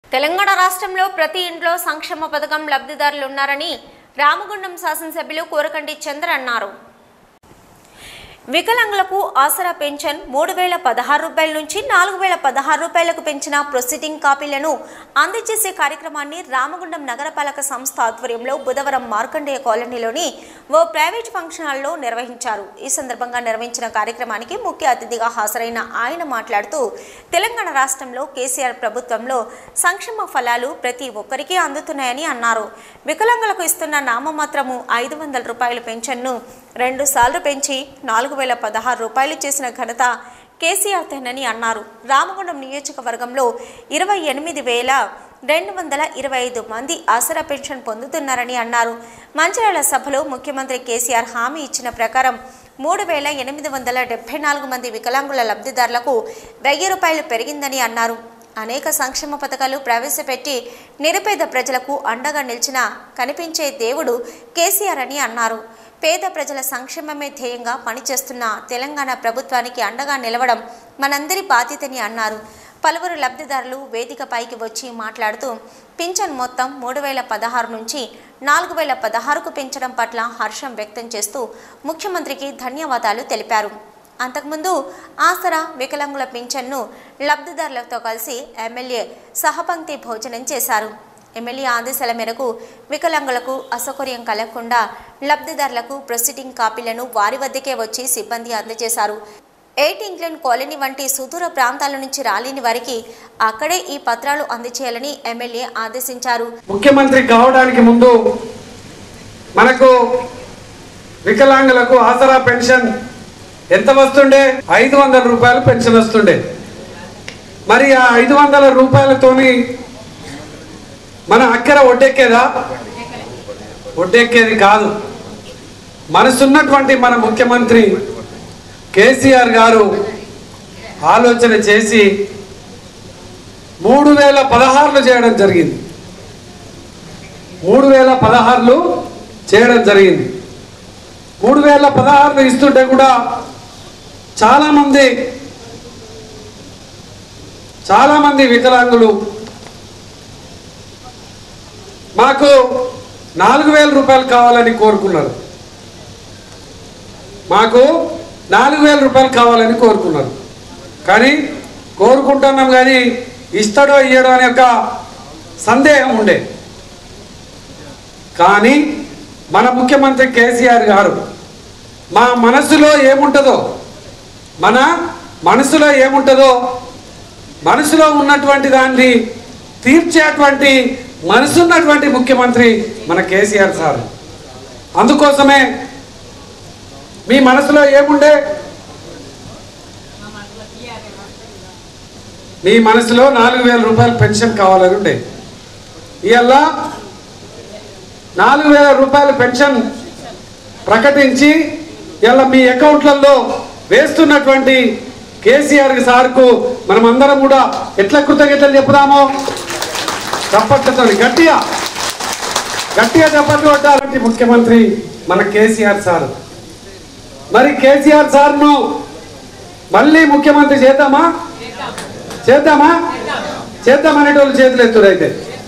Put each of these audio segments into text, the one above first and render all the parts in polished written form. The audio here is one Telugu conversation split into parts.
తెలంగాణ రాష్ట్రంలో ప్రతి ఇంట్లో సంక్షేమ పథకం లబ్ధిదారులు ఉన్నారని రామగుండం శాసనసభ్యులు కోరకంటి చంద్ర అన్నారు. వికలాంగులకు ఆసరా పెన్షన్ 3016 రూపాయల నుంచి 4016 రూపాయలకు పెంచిన ప్రొసీడింగ్ కాపీలను అందజేసే కార్యక్రమాన్ని రామగుండం నగరపాలక సంస్థ ఆధ్వర్యంలో బుధవారం మార్కండేయ కాలనీలోని ఓ ప్రైవేట్ ఫంక్షన్ హాల్లో నిర్వహించారు. ఈ సందర్భంగా నిర్వహించిన కార్యక్రమానికి ముఖ్య అతిథిగా హాజరైన ఆయన మాట్లాడుతూ తెలంగాణ రాష్ట్రంలో కేసీఆర్ ప్రభుత్వంలో సంక్షేమ ఫలాలు ప్రతి ఒక్కరికి అందుతున్నాయని అన్నారు. వికలాంగులకు ఇస్తున్న నామమాత్రము 500 రూపాయల పెన్షన్ను 2 సార్లు పెంచి 4016 రూపాయలు చేసిన ఘనత కేసీఆర్తేనని అన్నారు. రామగుండం నియోజకవర్గంలో 28,225 మంది ఆసరా పెన్షన్ పొందుతున్నారని అన్నారు. మంచిర్యాల సభలో ముఖ్యమంత్రి కేసీఆర్ హామీ ఇచ్చిన ప్రకారం 3,874 మంది వికలాంగుల లబ్ధిదారులకు 1000 రూపాయలు పెరిగిందని అన్నారు. అనేక సంక్షేమ పథకాలు ప్రవేశపెట్టి నిరుపేద ప్రజలకు అండగా నిలిచిన కనిపించే దేవుడు కేసీఆర్ అని అన్నారు. పేద ప్రజల సంక్షేమమే ధ్యేయంగా పనిచేస్తున్న తెలంగాణ ప్రభుత్వానికి అండగా నిలవడం మనందరి బాధ్యతని అన్నారు. పలువురు లబ్ధిదారులు వేదికపైకి వచ్చి మాట్లాడుతూ పింఛన్ మొత్తం 3016 నుంచి 4016కు పెంచడం పట్ల హర్షం వ్యక్తం చేస్తూ ముఖ్యమంత్రికి ధన్యవాదాలు తెలిపారు. అంతకుముందు ఆసరా వికలాంగుల పింఛన్ను లబ్ధిదారులతో కలిసి ఎమ్మెల్యే సహపంక్తి భోజనం చేశారు. ఎమ్మెల్యే ఆదేశాల మేరకు వికలాంగులకు అసౌకర్యం కలగకుండా లబ్ధిదారులకు ప్రొసీడింగ్ కాపీలను వారి వద్దకే వచ్చి సిబ్బంది అందజేశారు. 8 ఇంగ్లాండ్ కాలనీ వంటి సుదూర ప్రాంతాల నుంచి రాలేని వారికి అక్కడే ఈ పత్రాలు అందజేయాలని ఎమ్మెల్యే ఆదేశించారు. ముఖ్యమంత్రి కావడానికి ముందు మనకు వికలాంగులకు ఆసరా పెన్షన్ ఎంత వస్తుండే? 500 రూపాయలు పెన్షన్ వస్తుండే. మరి ఆ 500 రూపాయలతోని మన అక్కర ఒడ్డెక్కేదా? ఒడ్డెక్కేది కాదు. మనసున్నటువంటి మన ముఖ్యమంత్రి కేసీఆర్ గారు ఆలోచన చేసి 3016 చేయడం జరిగింది. 3016 చేయడం జరిగింది. 3016 ఇస్తుంటే కూడా చాలామంది వికలాంగులు మాకు 4000 రూపాయలు కావాలని కోరుకున్నారు. మాకు 4000 రూపాయలు కావాలని కోరుకున్నారు. కానీ కోరుకుంటున్నాం కానీ ఇస్తాడో ఇయ్యడో అనే ఒక సందేహం ఉండే. కానీ మన ముఖ్యమంత్రి కేసీఆర్ గారు మన మనసులో మనసులో ఉన్నటువంటి దాన్ని తీర్చేటువంటి మనసున్నటువంటి ముఖ్యమంత్రి మన కేసీఆర్ సార్. అందుకోసమే మీ మనసులో ఏముండే? మీ మనసులో 4000 రూపాయలు పెన్షన్ కావాలని ఉండే. ఇవాళ 4000 రూపాయల పెన్షన్ ప్రకటించి ఇవాళ మీ అకౌంట్లలో వేస్తున్నటువంటి కేసీఆర్ సార్కు మనం అందరం కూడా ఎట్లా కృతజ్ఞతలు చెప్పుదామో చప్పట్లతో గట్టిగా చప్పట్లు కొట్టాలంటే ముఖ్యమంత్రి మన కేసీఆర్ సార్. మరి కేసీఆర్ సార్ను మళ్ళీ ముఖ్యమంత్రి చేద్దామనేటోళ్ళు చేతులు ఎత్తురు. అయితే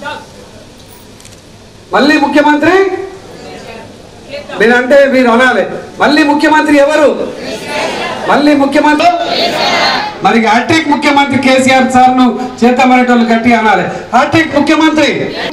మళ్ళీ ముఖ్యమంత్రి నేనంటే మీరు అనాలి. మళ్ళీ ముఖ్యమంత్రి ఎవరు? మళ్ళీ ముఖ్యమంత్రి మరి హ్యాట్రిక్ ముఖ్యమంత్రి కేసీఆర్ సార్ను చేద్దామనేటోళ్ళు గట్టి అనాలి. హ్యాట్రిక్ ముఖ్యమంత్రి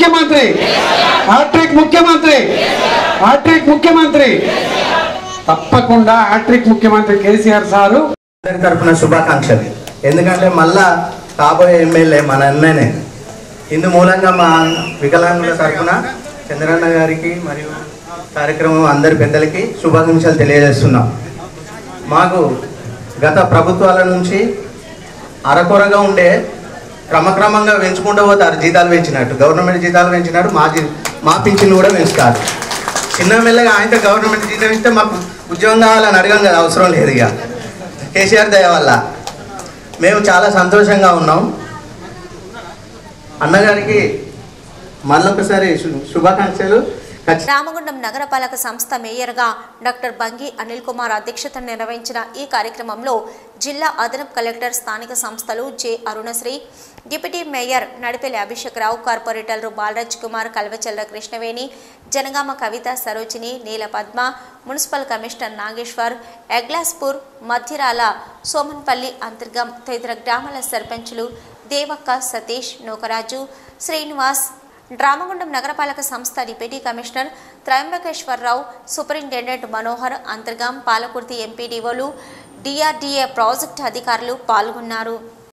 తప్పకుండా హ్యాట్రిక్ ముఖ్యమంత్రి కేసీఆర్ సారు. అందరి తరఫున శుభాకాంక్షలు. ఎందుకంటే మళ్ళా కాబోయే ఎమ్మెల్యే మన అన్ననే. ఇందు మూలంగా మా వికలాంగుల తరఫున చంద్రన్న గారికి మరియు కార్యక్రమం అందరి పెద్దలకి శుభాకాంక్షలు తెలియజేస్తున్నాం. మాకు గత ప్రభుత్వాల నుంచి అరకొరగా ఉండే క్రమక్రమంగా పెంచుకుంటూ పోతారు. జీతాలు పెంచినట్టు గవర్నమెంట్ జీతాలు పెంచినట్టు మా పింఛన్లు కూడా పెంచుతారు. చిన్న మెల్లగా ఆయనతో గవర్నమెంట్ జీతం ఇస్తే మాకు ఉద్యోగం కావాలని అడగం కదా, అవసరం లేదు. ఇక కేసీఆర్ దయ వల్ల మేము చాలా సంతోషంగా ఉన్నాం. అన్నగారికి మళ్ళొకసారి శుభాకాంక్షలు. రామగుండం నగరపాలక సంస్థ మేయర్గా డాక్టర్ బంగి అనిల్ కుమార్ అధ్యక్షతన నిర్వహించిన ఈ కార్యక్రమంలో జిల్లా అదనపు కలెక్టర్, స్థానిక సంస్థలు J Arunasri, deputy mayor Nadipelli Abhishek Rao, కార్పొరేటర్లు బాలరాజ్ కుమార్, కల్వచల్ల కృష్ణవేణి, జనగామ కవిత, సరోజిని, నీల పద్మ, మున్సిపల్ కమిషనర్ నాగేశ్వర్, ఎగ్లాస్పూర్, మధ్యరాల, సోమన్పల్లి, అంతర్గం తదితర గ్రామాల సర్పంచులు దేవక్క, సతీష్, నూకరాజు, శ్రీనివాస్, రామగుండం నగరపాలక సంస్థ deputy commissioner Trayambakeswara Rao, superintendent Manohar, Antargam, Palakurthi ఎంపీడీఓలు, డిఆర్డీఏ ప్రాజెక్టు అధికారులు పాల్గొన్నారు.